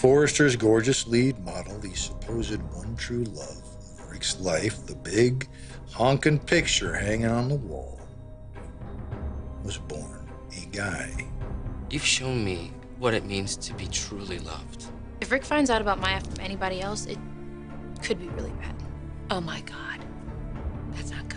Forrester's gorgeous lead model, the supposed one true love of Rick's life, the big, honking picture hanging on the wall, was born a guy. You've shown me what it means to be truly loved. If Rick finds out about Maya from anybody else, it could be really bad. Oh my God. That's not